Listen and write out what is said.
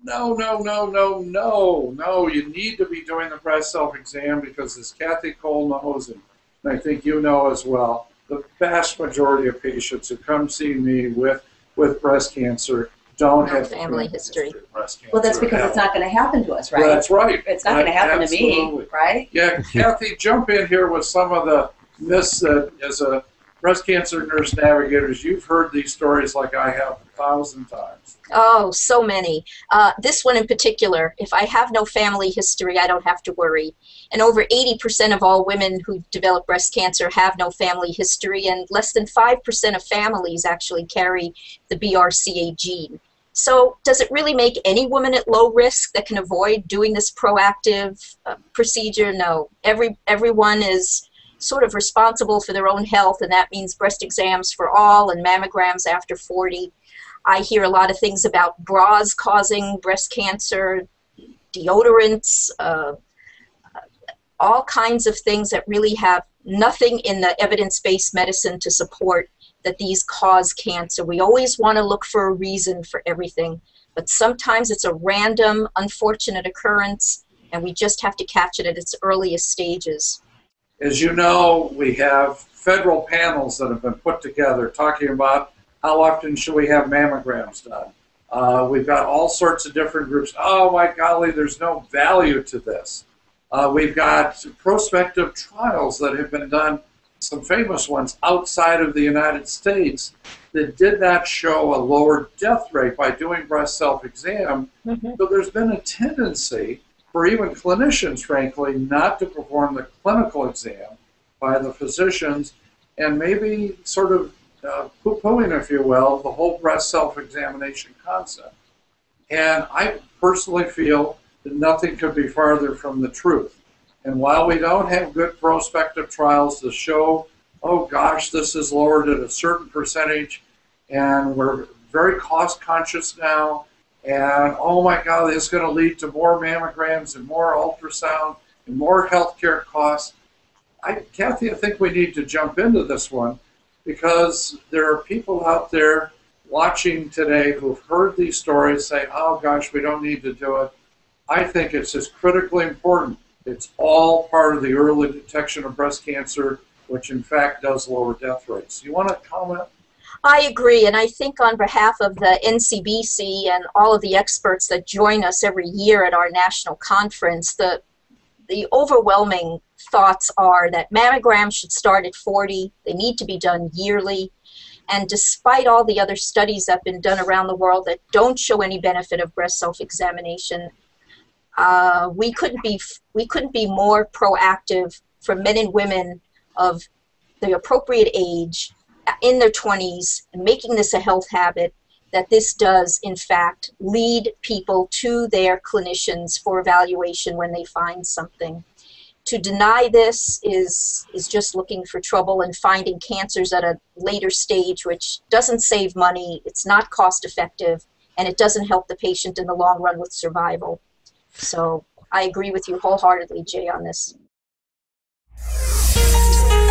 No, no, no, no, no, no. You need to be doing the breast self-exam because, as Cathy Cole knows, and I think you know as well, the vast majority of patients who come see me with breast cancer don't No have family history. of breast cancer. Well, that's because it's not going to happen to us, right? That's right. It's not going to happen to me, Absolutely. right? Yeah, Cathy, jump in here with some of the myths that, as a breast cancer nurse navigators, you've heard these stories like I have 1,000 times. Oh, so many. This one in particular, if I have no family history, I don't have to worry. And over 80% of all women who develop breast cancer have no family history, and less than 5% of families actually carry the BRCA gene. So does it really make any woman at low risk that can avoid doing this proactive procedure? No. Everyone is sort of responsible for their own health, and that means breast exams for all and mammograms after 40. I hear a lot of things about bras causing breast cancer, deodorants, all kinds of things that really have nothing in the evidence-based medicine to support that these cause cancer. We always want to look for a reason for everything, but sometimes it's a random, unfortunate occurrence, and we just have to catch it at its earliest stages. As you know, we have federal panels that have been put together talking about how often should we have mammograms done. We've got all sorts of different groups. Oh my golly, there's no value to this. We've got prospective trials that have been done, some famous ones outside of the United States, that did not show a lower death rate by doing breast self-exam. So there's been a tendency for even clinicians, frankly, not to perform the clinical exam by the physicians, and maybe sort of poo-pooing, if you will, the whole breast self-examination concept. And I personally feel that nothing could be farther from the truth. And while we don't have good prospective trials to show, oh gosh, this is lowered at a certain percentage, and we're very cost conscious now, and oh my God, this is going to lead to more mammograms and more ultrasound and more healthcare costs. Cathy, I think we need to jump into this one, because there are people out there watching today who've heard these stories say, oh gosh, we don't need to do it. I think it's just critically important. It's all part of the early detection of breast cancer, which in fact does lower death rates. You want to comment? I agree, and I think on behalf of the NCBC and all of the experts that join us every year at our national conference, the overwhelming thoughts are that mammograms should start at 40, they need to be done yearly, and despite all the other studies that have been done around the world that don't show any benefit of breast self-examination, we couldn't be more proactive for men and women of the appropriate age in their 20s, and making this a health habit, that this does in fact lead people to their clinicians for evaluation when they find something. To deny this is just looking for trouble and finding cancers at a later stage, which doesn't save money, it's not cost effective, and it doesn't help the patient in the long run with survival. So I agree with you wholeheartedly, Jay, on this.